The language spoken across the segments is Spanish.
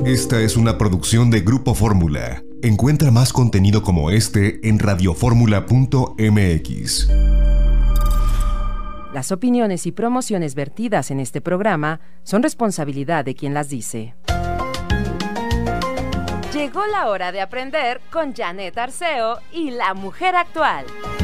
Esta es una producción de Grupo Fórmula. Encuentra más contenido como este en radioformula.mx. Las opiniones y promociones vertidas en este programa son responsabilidad de quien las dice. Llegó la hora de aprender con Janet Arceo y la mujer actual.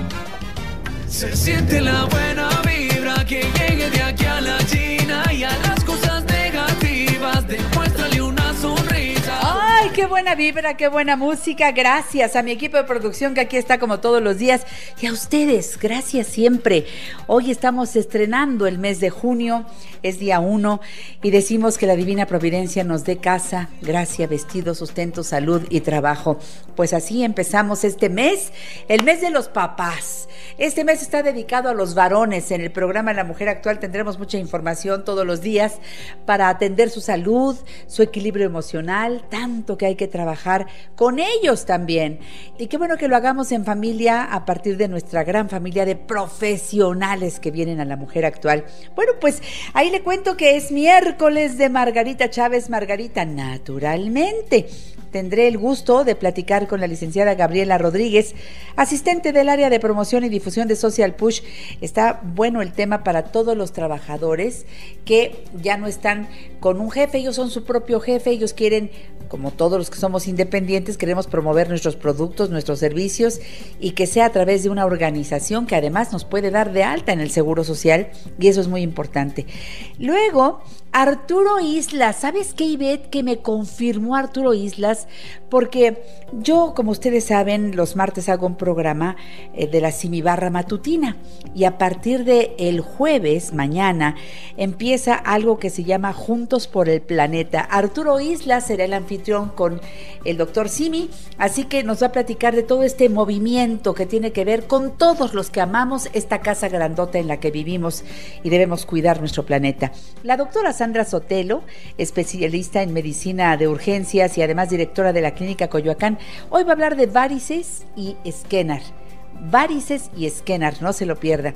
Se siente la buena vibra que llegue de aquí a la China, y a las cosas negativas demuéstrale una sonrisa. ¡Ay, qué buena vibra, qué buena música! Gracias a mi equipo de producción que aquí está como todos los días, y a ustedes, gracias siempre. Hoy estamos estrenando el mes de junio, es día 1, y decimos que la divina providencia nos dé casa, gracia, vestido, sustento, salud y trabajo. Pues así empezamos este mes, el mes de los papás. Este mes está dedicado a los varones. En el programa La Mujer Actual tendremos mucha información todos los días para atender su salud, su equilibrio emocional, tanto que hay que trabajar con ellos también. Y qué bueno que lo hagamos en familia a partir de nuestra gran familia de profesionales que vienen a La Mujer Actual. Bueno, pues ahí le cuento que es miércoles de Margarita Chávez, Margarita Naturalmente. Tendré el gusto de platicar con la licenciada Gabriela Rodríguez, asistente del área de promoción y difusión de Social Push. Está bueno el tema para todos los trabajadores que ya no están con un jefe, ellos son su propio jefe, ellos quieren, como todos los que somos independientes, queremos promover nuestros productos, nuestros servicios, y que sea a través de una organización que además nos puede dar de alta en el Seguro Social, y eso es muy importante. Luego, Arturo Islas, ¿sabes qué, Ivette? Que me confirmó Arturo Islas, porque yo, como ustedes saben, los martes hago un programa de la Simibarra Matutina, y a partir de el jueves, mañana, empieza algo que se llama Juntos por el Planeta. Arturo Islas será el anfitrión con el doctor Simi, así que nos va a platicar de todo este movimiento que tiene que ver con todos los que amamos esta casa grandota en la que vivimos y debemos cuidar nuestro planeta. La doctora Sandra Sotelo, especialista en medicina de urgencias y además directora de la Clínica Coyoacán, hoy va a hablar de varices y esquenar. Varices y esquenar, no se lo pierda.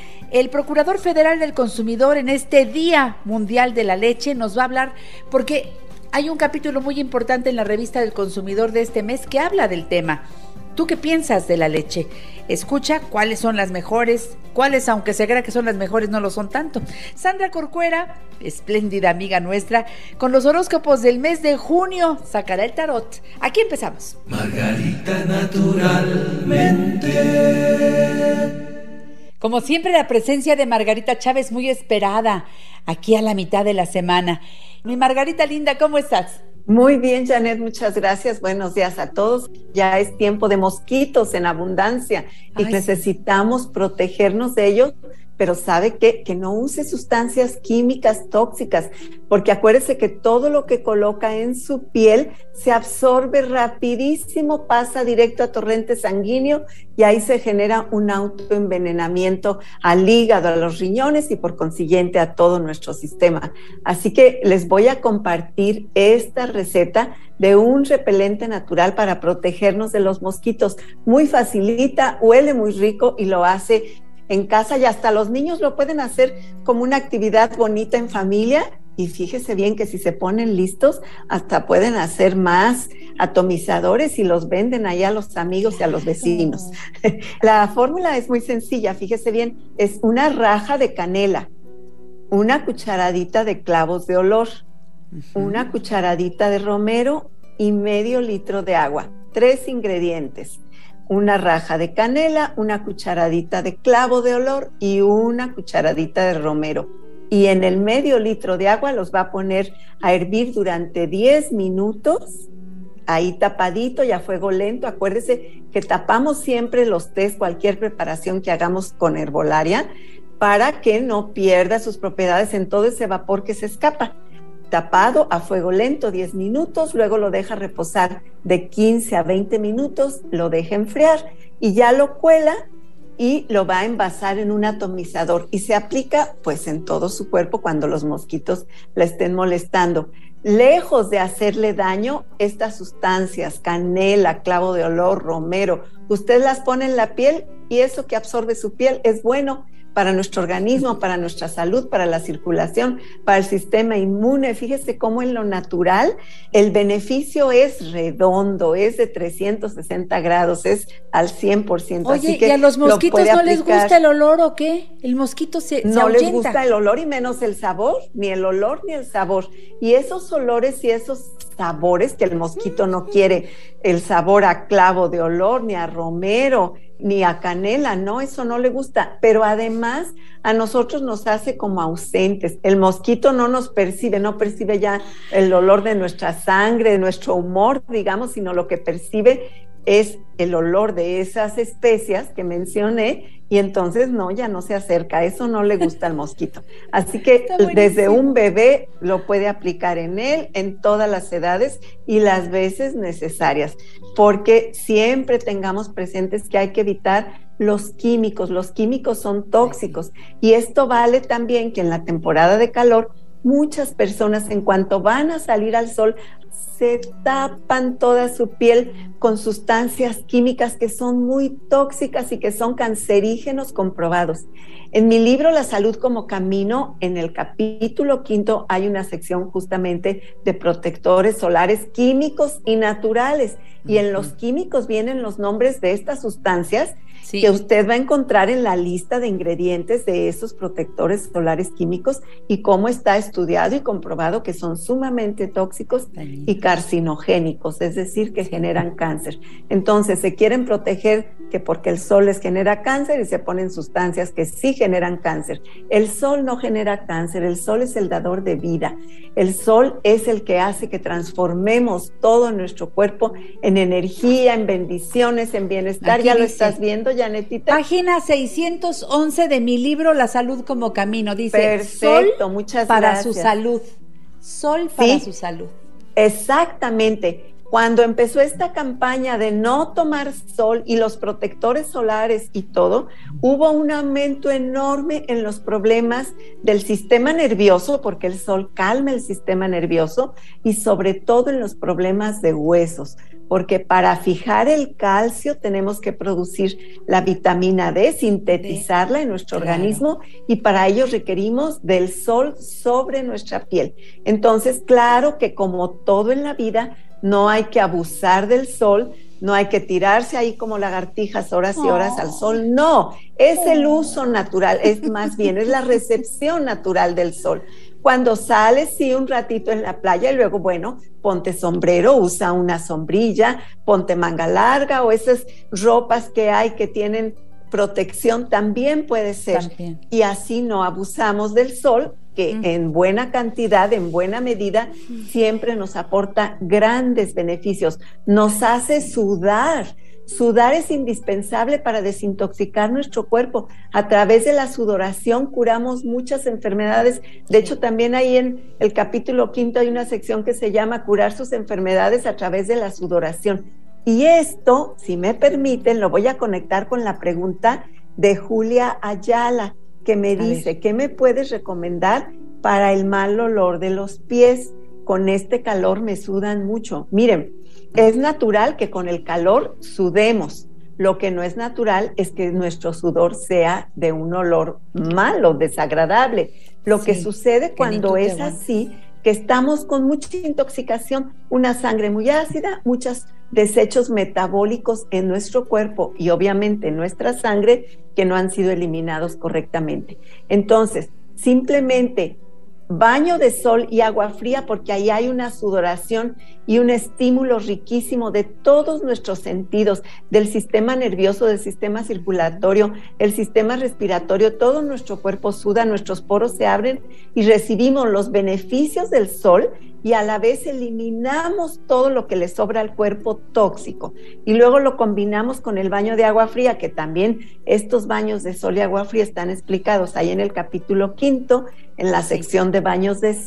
El Procurador Federal del Consumidor en este Día Mundial de la Leche nos va a hablar, porque hay un capítulo muy importante en la revista del consumidor de este mes que habla del tema. ¿Tú qué piensas de la leche? Escucha cuáles son las mejores, cuáles, aunque se crea que son las mejores, no lo son tanto. Sandra Corcuera, espléndida amiga nuestra, con los horóscopos del mes de junio, sacará el tarot. Aquí empezamos. Margarita Naturalmente. Como siempre, la presencia de Margarita Chávez muy esperada, aquí a la mitad de la semana. Mi Margarita linda, ¿cómo estás? Muy bien, Janet, muchas gracias. Buenos días a todos. Ya es tiempo de mosquitos en abundancia y necesitamos protegernos de ellos, pero ¿sabe qué? Que no use sustancias químicas tóxicas, porque acuérdese que todo lo que coloca en su piel se absorbe rapidísimo, pasa directo a torrente sanguíneo y ahí se genera un autoenvenenamiento al hígado, a los riñones y por consiguiente a todo nuestro sistema. Así que les voy a compartir esta receta de un repelente natural para protegernos de los mosquitos. Muy facilita, huele muy rico y lo hace en casa, y hasta los niños lo pueden hacer como una actividad bonita en familia. Y fíjese bien que si se ponen listos, hasta pueden hacer más atomizadores y los venden allá a los amigos y a los vecinos. La fórmula es muy sencilla, fíjese bien, es una raja de canela, una cucharadita de clavos de olor, una cucharadita de romero y medio litro de agua. 3 ingredientes. Una raja de canela, una cucharadita de clavo de olor y una cucharadita de romero. Y en el medio litro de agua los va a poner a hervir durante 10 minutos, ahí tapadito y a fuego lento. Acuérdese que tapamos siempre los tés, cualquier preparación que hagamos con herbolaria, para que no pierda sus propiedades en todo ese vapor que se escapa. Tapado a fuego lento 10 minutos, luego lo deja reposar de 15 a 20 minutos, lo deja enfriar y ya lo cuela y lo va a envasar en un atomizador y se aplica pues en todo su cuerpo cuando los mosquitos la estén molestando. Lejos de hacerle daño, estas sustancias, canela, clavo de olor, romero, usted las pone en la piel y eso que absorbe su piel es bueno para nuestro organismo, para nuestra salud, para la circulación, para el sistema inmune. Fíjese cómo en lo natural el beneficio es redondo, es de 360 grados, es al 100%. Oye, así que ¿y a los mosquitos no les aplicar. gusta el olor o qué? El mosquito se No ahuyenta. les gusta el olor y menos el sabor, ni el olor ni el sabor. Y esos olores y esos sabores que el mosquito no quiere, el sabor a clavo de olor, ni a romero, ni a canela, no, eso no le gusta. Pero además a nosotros nos hace como ausentes. El mosquito no nos percibe, no percibe ya el olor de nuestra sangre, de nuestro humor, digamos, sino lo que percibe es el olor de esas especias que mencioné, y entonces no, ya no se acerca, eso no le gusta al mosquito. Así que desde un bebé lo puede aplicar en él, en todas las edades y las veces necesarias, porque siempre tengamos presentes que hay que evitar los químicos son tóxicos, y esto vale también que en la temporada de calor, muchas personas en cuanto van a salir al sol, se tapan toda su piel con sustancias químicas que son muy tóxicas y que son cancerígenos comprobados. En mi libro La Salud como Camino, en el capítulo 5, hay una sección justamente de protectores solares químicos y naturales. Y en los químicos vienen los nombres de estas sustancias que usted va a encontrar en la lista de ingredientes de esos protectores solares químicos y cómo está estudiado y comprobado que son sumamente tóxicos y carcinogénicos, es decir, que generan cáncer. Entonces, se quieren proteger que porque el sol les genera cáncer y se ponen sustancias que sí generan cáncer. El sol no genera cáncer, el sol es el dador de vida. El sol es el que hace que transformemos todo nuestro cuerpo en energía, en bendiciones, en bienestar. Aquí ya lo dice, estás viendo, Janetita. Página 611 de mi libro La Salud como Camino. Dice, perfecto, sol muchas para gracias. su salud. Sol para su salud. Exactamente. Cuando empezó esta campaña de no tomar sol y los protectores solares y todo, hubo un aumento enorme en los problemas del sistema nervioso, porque el sol calma el sistema nervioso, y sobre todo en los problemas de huesos, porque para fijar el calcio tenemos que producir la vitamina D, sintetizarla en nuestro organismo, y para ello requerimos del sol sobre nuestra piel. Entonces, claro que como todo en la vida, no hay que abusar del sol, no hay que tirarse ahí como lagartijas horas y horas al sol, no, es el uso natural, es más bien, es la recepción natural del sol. Cuando sales, sí, un ratito en la playa y luego, bueno, ponte sombrero, usa una sombrilla, ponte manga larga o esas ropas que hay que tienen protección, también puede ser. También. Y así no abusamos del sol, que en buena cantidad, en buena medida, siempre nos aporta grandes beneficios, nos hace sudar. Sudar es indispensable para desintoxicar nuestro cuerpo. A través de la sudoración curamos muchas enfermedades. De hecho, también ahí en el capítulo 5 hay una sección que se llama Curar sus enfermedades a través de la sudoración. Y esto, si me permiten, lo voy a conectar con la pregunta de Julia Ayala, que me dice, ¿qué me puedes recomendar para el mal olor de los pies? Con este calor me sudan mucho. Miren, es natural que con el calor sudemos. Lo que no es natural es que nuestro sudor sea de un olor malo, desagradable. Lo que sucede cuando es así, que estamos con mucha intoxicación, una sangre muy ácida, muchos desechos metabólicos en nuestro cuerpo y obviamente en nuestra sangre que no han sido eliminados correctamente. Entonces, simplemente baño de sol y agua fría, porque ahí hay una sudoración y un estímulo riquísimo de todos nuestros sentidos, del sistema nervioso, del sistema circulatorio, el sistema respiratorio, todo nuestro cuerpo suda, nuestros poros se abren y recibimos los beneficios del sol y a la vez eliminamos todo lo que le sobra al cuerpo tóxico. Y luego lo combinamos con el baño de agua fría, que también estos baños de sol y agua fría están explicados ahí en el capítulo 5, en la sección de baños de sol,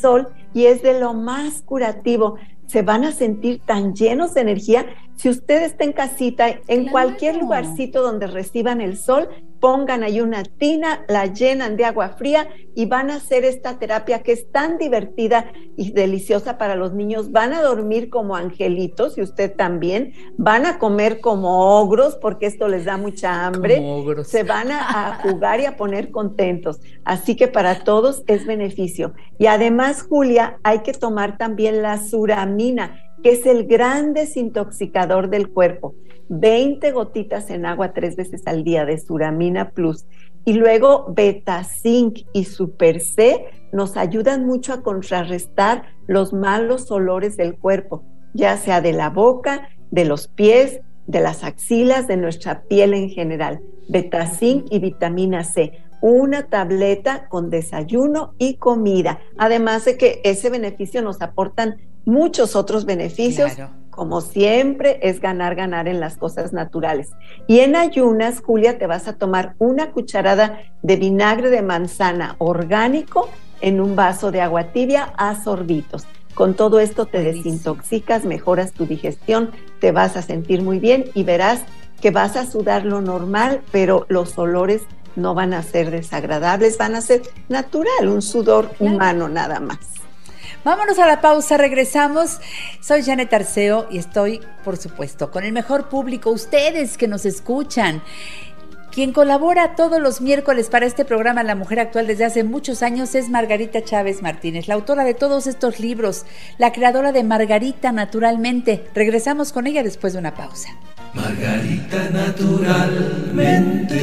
y es de lo más curativo. Se van a sentir tan llenos de energía. Si usted está en casita, en cualquier lugarcito donde reciban el sol, pongan ahí una tina, la llenan de agua fría y van a hacer esta terapia que es tan divertida y deliciosa para los niños. Van a dormir como angelitos y usted también. Van a comer como ogros porque esto les da mucha hambre. Como ogros. Se van a jugar y a poner contentos. Así que para todos es beneficio. Y además, Julia, hay que tomar también la suramina, que es el gran desintoxicador del cuerpo. 20 gotitas en agua 3 veces al día de Suramina Plus. Y luego Betazinc y Super C nos ayudan mucho a contrarrestar los malos olores del cuerpo, ya sea de la boca, de los pies, de las axilas, de nuestra piel en general. Betazinc y vitamina C. Una tableta con desayuno y comida. Además de que ese beneficio nos aportan muchos otros beneficios. Claro. Como siempre, es ganar en las cosas naturales. Y en ayunas, Julia, te vas a tomar una cucharada de vinagre de manzana orgánico en un vaso de agua tibia a sorbitos. Con todo esto te desintoxicas, mejoras tu digestión, te vas a sentir muy bien y verás que vas a sudar lo normal, pero los olores no van a ser desagradables, van a ser natural, un sudor humano nada más. Vámonos a la pausa, regresamos. Soy Janet Arceo y estoy, por supuesto, con el mejor público, ustedes que nos escuchan. Quien colabora todos los miércoles para este programa La Mujer Actual desde hace muchos años es Margarita Chávez Martínez, la autora de todos estos libros, la creadora de Margarita Naturalmente. Regresamos con ella después de una pausa. Margarita Naturalmente.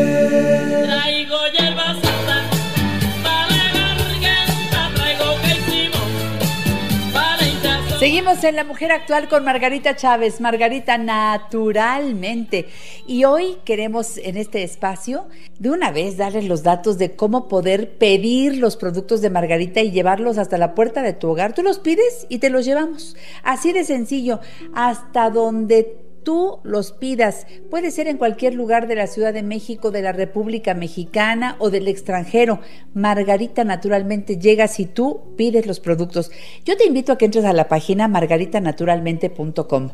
Traigo hierbas santas para la garganta, traigo caicimo para hinchazón. Seguimos en La Mujer Actual con Margarita Chávez, Margarita Naturalmente. Y hoy queremos en este espacio de una vez darles los datos de cómo poder pedir los productos de Margarita y llevarlos hasta la puerta de tu hogar. Tú los pides y te los llevamos. Así de sencillo, hasta donde tú los pidas. Puede ser en cualquier lugar de la Ciudad de México, de la República Mexicana o del extranjero. Margarita Naturalmente llega si tú pides los productos. Yo te invito a que entres a la página margaritanaturalmente.com.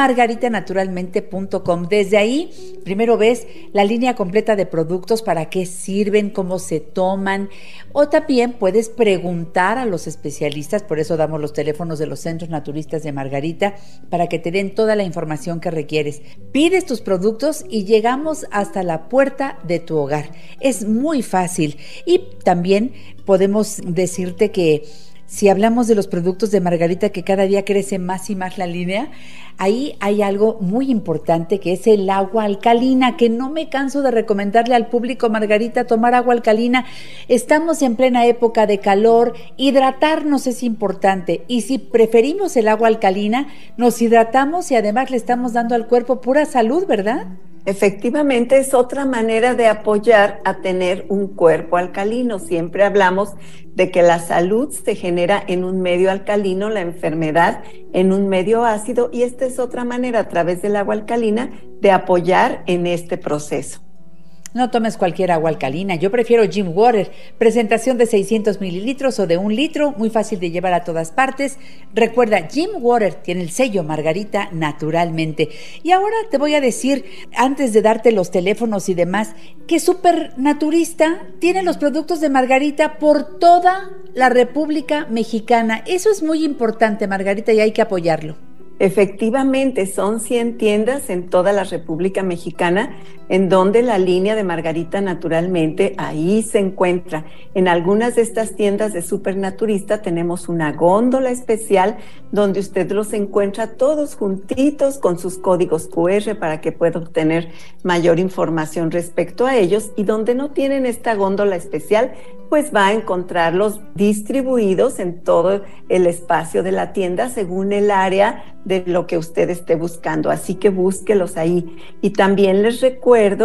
margaritanaturalmente.com. Desde ahí, primero ves la línea completa de productos, para qué sirven, cómo se toman, o también puedes preguntar a los especialistas. Por eso damos los teléfonos de los centros naturistas de Margarita, para que te den toda la información que requieres. Pides tus productos y llegamos hasta la puerta de tu hogar. Es muy fácil. Y también podemos decirte que si hablamos de los productos de Margarita, que cada día crece más y más la línea, ahí hay algo muy importante, que es el agua alcalina, que no me canso de recomendarle al público, Margarita, tomar agua alcalina. Estamos en plena época de calor, hidratarnos es importante, y si preferimos el agua alcalina, nos hidratamos y además le estamos dando al cuerpo pura salud, ¿verdad? Efectivamente, es otra manera de apoyar a tener un cuerpo alcalino. Siempre hablamos de que la salud se genera en un medio alcalino, la enfermedad en un medio ácido, y esta es otra manera, a través del agua alcalina, de apoyar en este proceso. No tomes cualquier agua alcalina, yo prefiero Jim Water, presentación de 600 mililitros o de 1 litro, muy fácil de llevar a todas partes. Recuerda, Jim Water tiene el sello Margarita Naturalmente. Y ahora te voy a decir, antes de darte los teléfonos y demás, que Super Naturista tiene los productos de Margarita por toda la República Mexicana. Eso es muy importante, Margarita, y hay que apoyarlo. Efectivamente, son 100 tiendas en toda la República Mexicana, en donde la línea de Margarita Naturalmente ahí se encuentra. En algunas de estas tiendas de Supernaturista tenemos una góndola especial donde usted los encuentra todos juntitos con sus códigos QR para que pueda obtener mayor información respecto a ellos, y donde no tienen esta góndola especial, pues va a encontrarlos distribuidos en todo el espacio de la tienda según el área de lo que usted esté buscando. Así que búsquelos ahí. Y también les recuerdo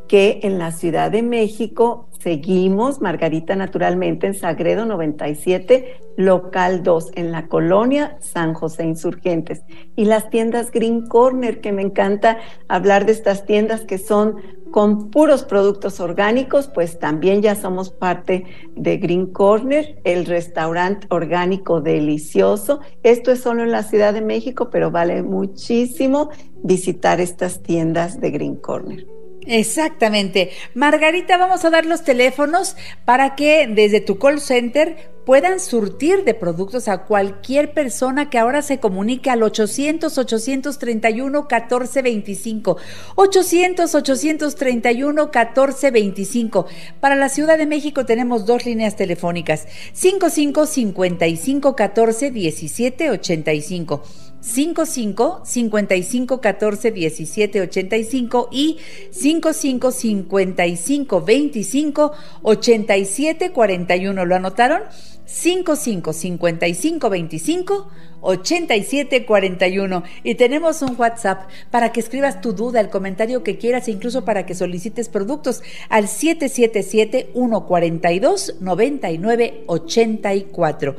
que en la Ciudad de México seguimos, Margarita Naturalmente, en Sagredo 97, local 2, en la colonia San José Insurgentes. Y las tiendas Green Corner, que me encanta hablar de estas tiendas que son con puros productos orgánicos, pues también ya somos parte de Green Corner, el restaurante orgánico delicioso. Esto es solo en la Ciudad de México, pero vale muchísimo visitar estas tiendas de Green Corner. Exactamente. Margarita, vamos a dar los teléfonos para que desde tu call center puedan surtir de productos a cualquier persona que ahora se comunique al 800-831-1425. 800-831-1425. Para la Ciudad de México tenemos 2 líneas telefónicas: 55-55-14-17-85. 55-55-14-17-85 y 55-55-25-87-41. ¿Lo anotaron? 55-55-25-87-41. Y tenemos un WhatsApp para que escribas tu duda, el comentario que quieras e incluso para que solicites productos al 777-142-9984.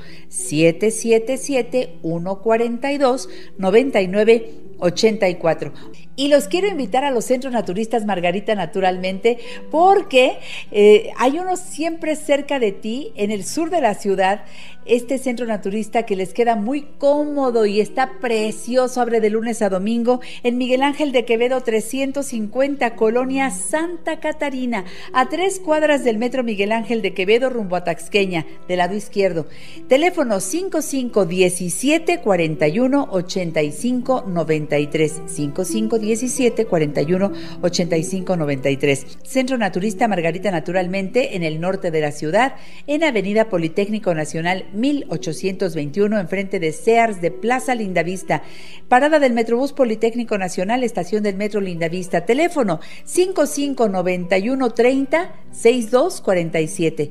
777-142-9984. Y los quiero invitar a los centros naturistas Margarita Naturalmente, porque hay uno siempre cerca de ti, en el sur de la ciudad. Este centro naturista que les queda muy cómodo y está precioso, abre de lunes a domingo, en Miguel Ángel de Quevedo 350, Colonia Santa Catarina, a 3 cuadras del metro Miguel Ángel de Quevedo, rumbo a Taxqueña, del lado izquierdo. Teléfono 55-17-41-85-93, 55-17-41-85-93. Centro Naturista Margarita Naturalmente, en el norte de la ciudad, en Avenida Politécnico Nacional 1821, enfrente de Sears de Plaza Lindavista. Parada del Metrobús Politécnico Nacional, estación del Metro Lindavista. Teléfono 55-91-30-6247.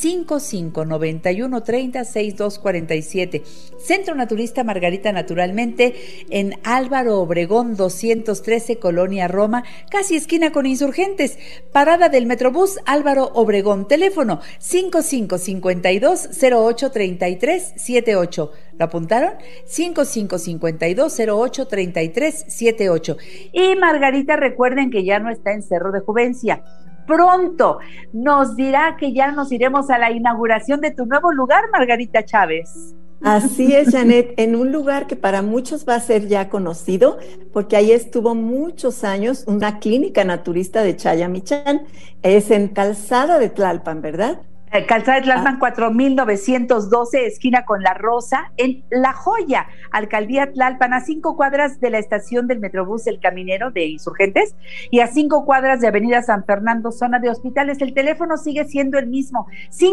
55-91-30-6247. Centro Naturista Margarita Naturalmente, en Álvaro Obregón 213, Colonia Roma, casi esquina con Insurgentes. Parada del Metrobús Álvaro Obregón. Teléfono 55-52-08-33-78. ¿Lo apuntaron? 55-52-08-33-78. Y Margarita, recuerden que ya no está en Cerro de Juvencia. Pronto nos dirá que ya nos iremos a la inauguración de tu nuevo lugar, Margarita Chávez. Así es, Janet, en un lugar que para muchos va a ser ya conocido, porque ahí estuvo muchos años una clínica naturista de Chayamichán. Es en Calzada de Tlalpan, ¿verdad? Calzada de Tlalpan 4912, esquina con La Rosa, en La Joya, Alcaldía Tlalpan, a 5 cuadras de la estación del Metrobús El Caminero de Insurgentes y a 5 cuadras de Avenida San Fernando, zona de hospitales. El teléfono sigue siendo el mismo,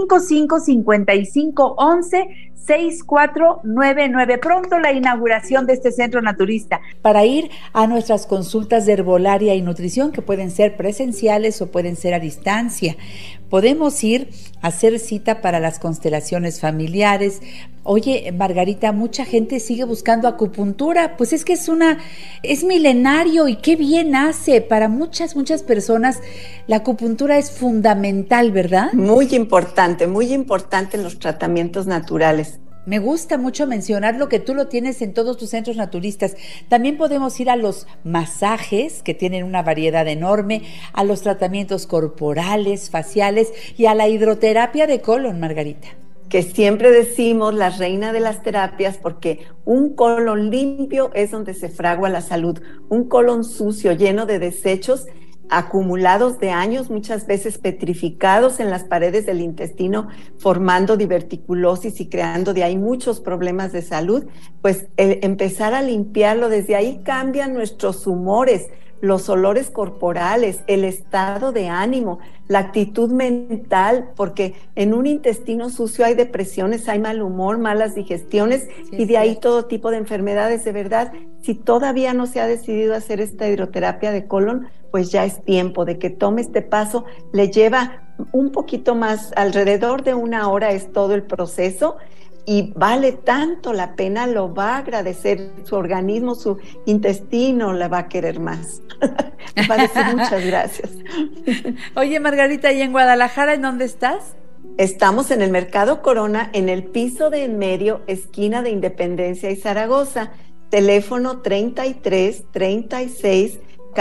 55-55-11-6499. Pronto la inauguración de este centro naturista, para ir a nuestras consultas de herbolaria y nutrición, que pueden ser presenciales o pueden ser a distancia. Podemos ir a hacer cita para las constelaciones familiares. Oye, Margarita, mucha gente sigue buscando acupuntura, pues es que es milenario y qué bien hace. Para muchas personas la acupuntura es fundamental, ¿verdad? Muy importante en los tratamientos naturales. Me gusta mucho mencionar lo que tú lo tienes en todos tus centros naturistas. También podemos ir a los masajes, que tienen una variedad enorme, a los tratamientos corporales, faciales y a la hidroterapia de colon, Margarita. Que siempre decimos la reina de las terapias, porque un colon limpio es donde se fragua la salud. Un colon sucio, lleno de desechos acumulados de años, muchas veces petrificados en las paredes del intestino, formando diverticulosis y creando de ahí muchos problemas de salud, pues empezar a limpiarlo, desde ahí cambian nuestros humores, los olores corporales, el estado de ánimo, la actitud mental, porque en un intestino sucio hay depresiones, hay mal humor, malas digestiones, sí, y de ahí todo tipo de enfermedades. De verdad, si todavía no se ha decidido hacer esta hidroterapia de colon, pues ya es tiempo de que tome este paso. Le lleva un poquito más, alrededor de 1 hora es todo el proceso. y vale tanto la pena, lo va a agradecer su organismo, su intestino le va a querer más. Va a decir muchas gracias. Oye, Margarita, ¿y en Guadalajara en dónde estás? Estamos en el Mercado Corona, en el piso de en medio, esquina de Independencia y Zaragoza. Teléfono 33 36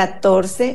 14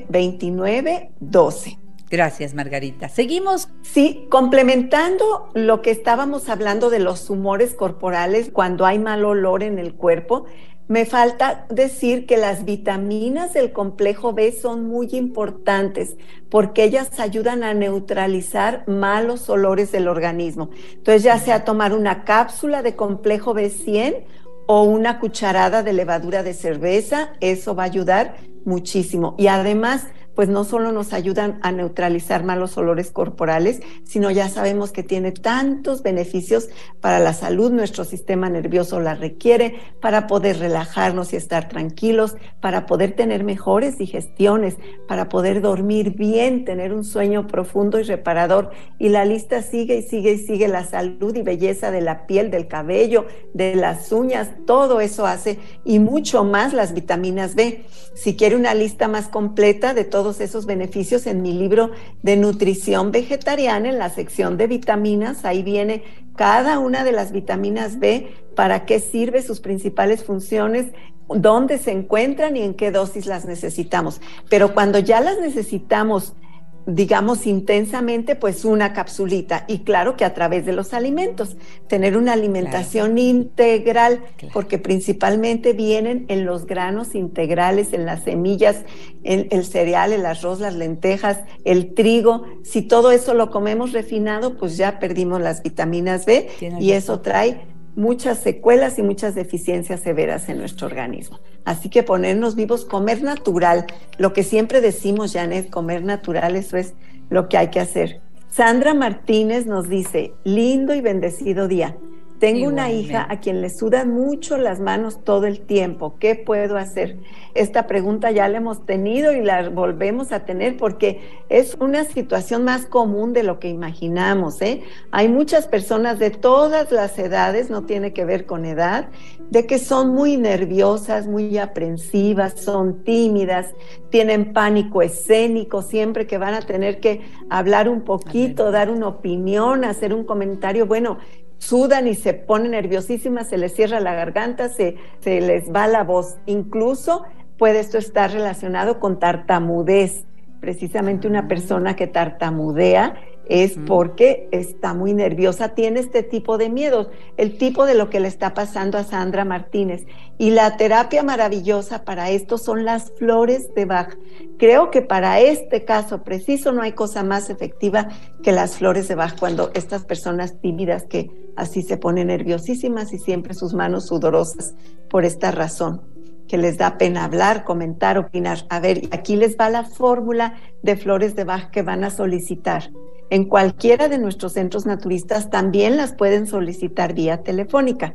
29 12. Gracias, Margarita. ¿Seguimos? Sí, complementando lo que estábamos hablando de los humores corporales cuando hay mal olor en el cuerpo, me falta decir que las vitaminas del complejo B son muy importantes porque ellas ayudan a neutralizar malos olores del organismo. Entonces, ya sea tomar una cápsula de complejo B100 o una cucharada de levadura de cerveza, eso va a ayudar muchísimo. Y además, pues no solo nos ayudan a neutralizar malos olores corporales, sino ya sabemos que tiene tantos beneficios para la salud, nuestro sistema nervioso la requiere, para poder relajarnos y estar tranquilos, para poder tener mejores digestiones, para poder dormir bien, tener un sueño profundo y reparador. Y la lista sigue y sigue y sigue, la salud y belleza de la piel, del cabello, de las uñas, todo eso hace, y mucho más las vitaminas B. Si quiere una lista más completa de todos esos beneficios, en mi libro de nutrición vegetariana, en la sección de vitaminas, ahí viene cada una de las vitaminas B, para qué sirve, sus principales funciones, dónde se encuentran y en qué dosis las necesitamos. Pero cuando ya las necesitamos, digamos, intensamente, pues una capsulita, y claro que a través de los alimentos, tener una alimentación integral, porque principalmente vienen en los granos integrales, en las semillas, en el cereal, el arroz, las lentejas, el trigo. Si todo eso lo comemos refinado, pues ya perdimos las vitaminas B, y eso trae muchas secuelas y muchas deficiencias severas en nuestro organismo. Así que ponernos vivos, comer natural, lo que siempre decimos, Janet, comer natural, eso es lo que hay que hacer. Sandra Martínez nos dice, lindo y bendecido día. Tengo una hija a quien le sudan mucho las manos todo el tiempo. ¿Qué puedo hacer? Esta pregunta ya la hemos tenido y la volvemos a tener porque es una situación más común de lo que imaginamos, ¿eh? Hay muchas personas de todas las edades, no tiene que ver con edad, de que son muy nerviosas, muy aprensivas, son tímidas, tienen pánico escénico, siempre que van a tener que hablar un poquito, dar una opinión, hacer un comentario, bueno, sudan y se ponen nerviosísimas, se les cierra la garganta, se les va la voz. Incluso puede esto estar relacionado con tartamudez. Precisamente una persona que tartamudea es porque está muy nerviosa, tiene este tipo de miedos, el tipo de lo que le está pasando a Sandra Martínez. Y la terapia maravillosa para esto son las flores de Bach. Creo que para este caso preciso no hay cosa más efectiva que las flores de Bach, cuando estas personas tímidas que así se ponen nerviosísimas y siempre sus manos sudorosas por esta razón, que les da pena hablar, comentar, opinar. A ver, aquí les va la fórmula de flores de Bach que van a solicitar. En cualquiera de nuestros centros naturistas también las pueden solicitar vía telefónica.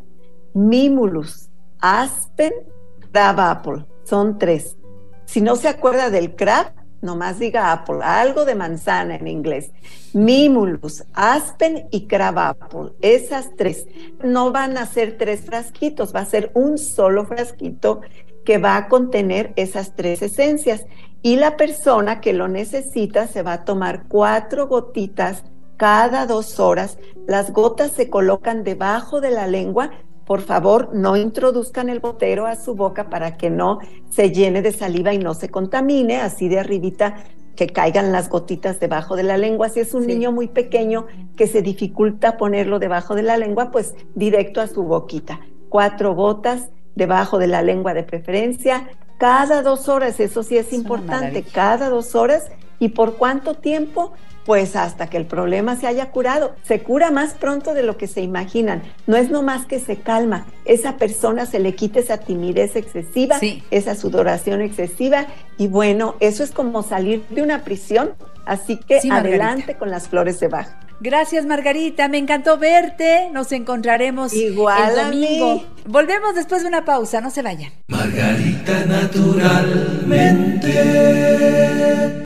Mimulus, Aspen, Crab Apple, son 3. Si no se acuerda del crab, nomás diga apple, algo de manzana en inglés. Mimulus, Aspen y Crab Apple, esas 3. No van a ser 3 frasquitos, va a ser un solo frasquito que va a contener esas 3 esencias. Y la persona que lo necesita se va a tomar 4 gotitas cada 2 horas. Las gotas se colocan debajo de la lengua. Por favor, no introduzcan el gotero a su boca para que no se llene de saliva y no se contamine, así de arribita que caigan las gotitas debajo de la lengua. Si es un niño muy pequeño que se dificulta ponerlo debajo de la lengua, pues directo a su boquita. 4 gotas debajo de la lengua de preferencia, cada 2 horas, eso sí es importante, cada 2 horas. ¿Y por cuánto tiempo? Pues hasta que el problema se haya curado. Se cura más pronto de lo que se imaginan. No es nomás que se calma, esa persona se le quita esa timidez excesiva, esa sudoración excesiva, y bueno, eso es como salir de una prisión. Así que adelante con las flores de Bach. Gracias, Margarita, me encantó verte. Nos encontraremos igual el domingo. Volvemos después de una pausa, no se vayan. Margarita naturalmente.